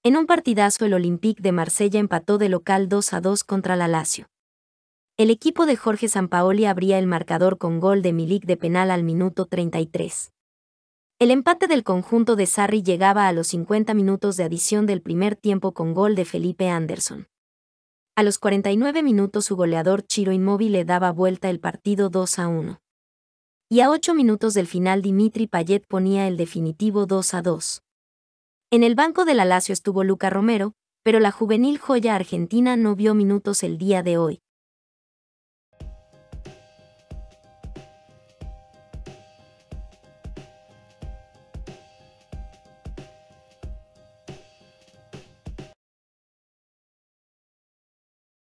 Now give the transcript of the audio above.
En un partidazo el Olympique de Marsella empató de local 2-2 contra la Lazio. El equipo de Jorge Sampaoli abría el marcador con gol de Milik de penal al minuto 33. El empate del conjunto de Sarri llegaba a los 50 minutos de adición del primer tiempo con gol de Felipe Anderson. A los 49 minutos su goleador Ciro Immobile le daba vuelta el partido 2-1. Y a 8 minutos del final Dimitri Payet ponía el definitivo 2-2. En el banco de la Lazio estuvo Luca Romero, pero la juvenil joya argentina no vio minutos el día de hoy,